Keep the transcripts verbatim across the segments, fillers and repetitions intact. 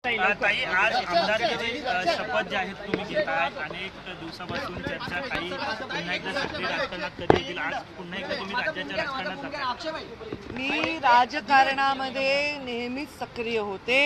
ताई आज आमदारकीची शपथ जी आहे तुम्ही घेताय, अनेक दिवसापासून चर्चा काही पुन्हा एकदा सक्रिय राजकारणात कधी येतील, आज पुन्हा एकदा तुम्ही राज्याच्या राजकारणात जाताय। मी राजकारणामध्ये नेहमीच सक्रिय होते।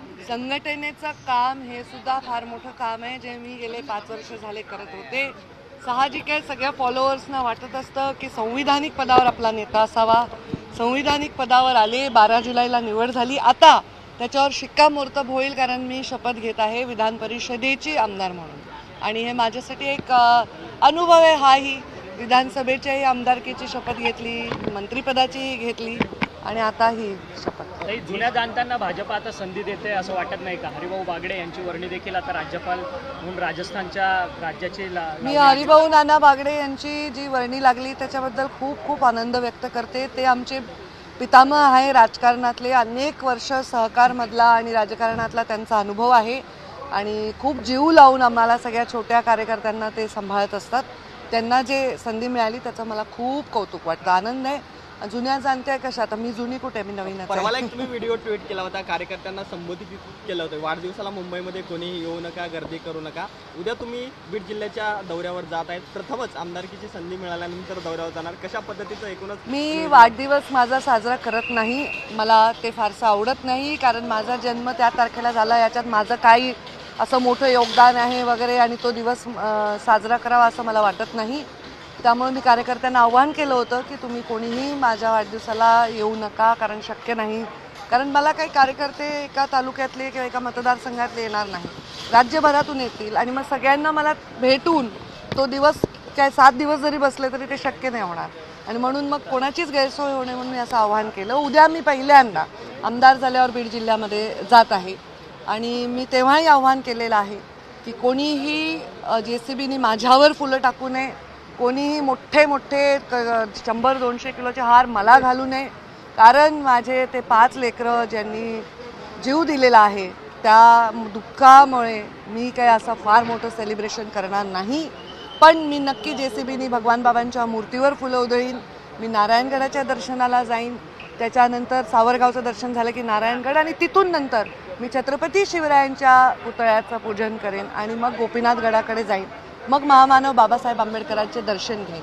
संघटनेचं काम हे सुद्धा फार मोठं काम आहे, जे मी गेले पाच वर्ष झाले करत होते। साहजिक आहे, सगळ्या फॉलोअर्सना वाटत असतं की संविधानिक पदावर आपला नेता असावा। संविधानिक पदावर आले, बारा जुलैला निवड झाली, आता त्याच्यावर शिक्कामोर्तब होईल, कारण मी शपथ घेत आहे विधान परिषदेची आमदार म्हणून। आणि हे माझ्यासाठी एक अनुभव आहे। हाही विधानसभेच्याही आमदारकीची शपथ घेतली, मंत्रिपदाची घेतली आणि आता ही शपथ। जुन्या जाणत्यांना भाजप आता संधी देते असं वाटत नाही का? हरिभाऊ बागडे यांची वर्णी देखील आता राज्यपाल म्हणून राजस्थानच्या राज्याची मी हरिभाऊ नाना बागडे यांची जी वर्णी लागली त्याच्याबद्दल खूप खूप आनंद व्यक्त करते। ते आमचे पितामह आहे राजकारणातले, अनेक वर्ष सहकारमधला आणि राजकारणातला त्यांचा अनुभव आहे आणि खूप जीव लावून आम्हाला सगळ्या छोट्या कार्यकर्त्यांना ते सांभाळत असतात। त्यांना जे संधी मिळाली त्याचं मला खूप कौतुक वाटतं, आनंद आहे। जुन्या जाणत्या कशा, आता मी जुनी कुठे, मी नवीन आहे। परवाला एक तुम्ही व्हिडिओ ट्विट केला होता, कार्यकर्त्यांना संबोधित केलं होतं, वाढदिवसाला मुंबईमध्ये कोणीही येऊ नका, गर्दी करू नका। उद्या तुम्ही बीड जिल्ह्याच्या दौऱ्यावर जात आहेत, प्रथमच आमदारकीची संधी मिळाल्यानंतर दौऱ्यावर जाणार, कशा पद्धतीचं एकूणच? मी वाढदिवस माझा साजरा करत नाही, मला ते फारसं आवडत नाही, कारण माझा जन्म त्या तारखेला झाला, याच्यात माझं काही असं मोठं योगदान आहे वगैरे आणि तो दिवस साजरा करावा असं मला वाटत नाही। त्यामुळे मी कार्यकर्त्यांना आव्हान केलं होतं की तुम्ही कोणीही माझ्या वाढदिवसाला येऊ नका, कारण शक्य नाही, कारण मला काही कार्यकर्ते एका तालुक्यातले किंवा एका मतदारसंघातले येणार नाही, राज्यभरातून येतील आणि मग सगळ्यांना मला भेटून तो दिवस काय सात दिवस जरी बसले तरी ते शक्य नाही होणार आणि म्हणून मग कोणाचीच गैरसोय होणे म्हणून मी असं आव्हान केलं। उद्या मी पहिल्यांदा आमदार झाल्यावर बीड जिल्ह्यामध्ये जात आहे आणि मी तेव्हाही आव्हान केलेलं आहे की कोणीही जे सी बीनी माझ्यावर फुलं टाकू नये, कोणीही मोठे मोठे शंभर दोनशे किलोचे हार मला घालू नये, कारण माझे ते पाच लेकरं ज्यांनी जीव दिलेला आहे त्या दुःखामुळे मी काही असं फार मोठं सेलिब्रेशन करणार नाही। पण मी नक्की जे सी बीनी भगवान बाबांच्या मूर्तीवर फुलं उधळीन, मी नारायणगडाच्या दर्शनाला जाईन, त्याच्यानंतर सावरगावचं दर्शन झालं की नारायणगड आणि तिथून नंतर मी छत्रपती शिवरायांच्या पुतळ्याचं पूजन करेन आणि मग गोपीनाथ गडाकडे जाईन, मग महामानव बाबासाहेब आंबेडकरांचे दर्शन घेईन।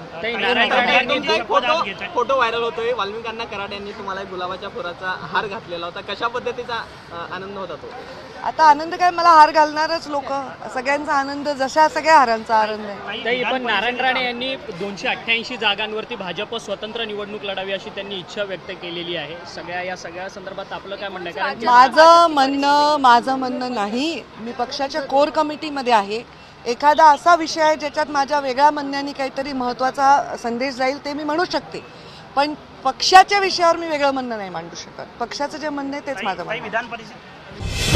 फोटो व्हायरल होतोय, वाल्मिकांना कराड यांनी तुम्हाला गुलाबाच्या फुलाचा हार घातलेला होता, कशा पद्धतीचा आनंद होता तो? आता आनंद काय, मला हार घालणारच लोक, सगळ्यांचा आनंद जशा सगळ्या हारांचा आनंद आहे। पण नारायण राणे यांनी दोनशे अठ्ठ्याऐंशी जागांवरती भाजप स्वतंत्र निवडणूक लढावी अशी त्यांनी इच्छा व्यक्त केलेली आहे। सगळ्या या सगळ्या संदर्भात आपलं काय म्हणणं आहे? माझं म्हणणं माझं म्हणणं नाही, मी पक्षाच्या कोर कमिटीमध्ये आहे। एखादा असा विषय आहे ज्याच्यात माझ्या वेगळ्या म्हणण्याने काहीतरी महत्त्वाचा संदेश जाईल ते मी म्हणू शकते, पण पक्षाच्या विषयावर मी वेगळं म्हणणं नाही मांडू शकत। पक्षाचं जे म्हणणं आहे तेच माझं म्हणणं आहे।